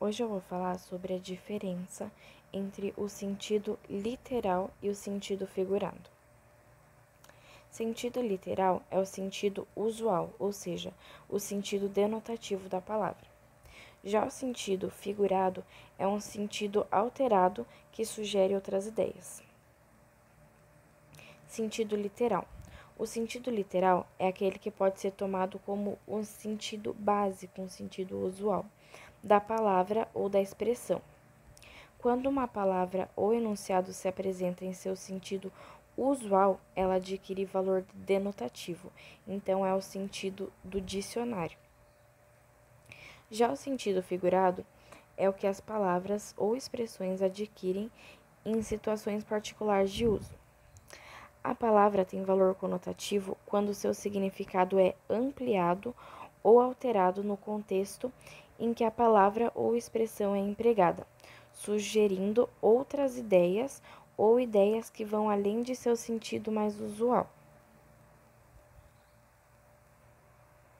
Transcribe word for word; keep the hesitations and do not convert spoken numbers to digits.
Hoje eu vou falar sobre a diferença entre o sentido literal e o sentido figurado. Sentido literal é o sentido usual, ou seja, o sentido denotativo da palavra. Já o sentido figurado é um sentido alterado que sugere outras ideias. Sentido literal. O sentido literal é aquele que pode ser tomado como um sentido básico, um sentido usual da palavra ou da expressão. Quando uma palavra ou enunciado se apresenta em seu sentido usual, ela adquire valor denotativo, então é o sentido do dicionário. Já o sentido figurado é o que as palavras ou expressões adquirem em situações particulares de uso. A palavra tem valor conotativo quando seu significado é ampliado ou alterado no contexto em que a palavra ou expressão é empregada, sugerindo outras ideias ou ideias que vão além de seu sentido mais usual.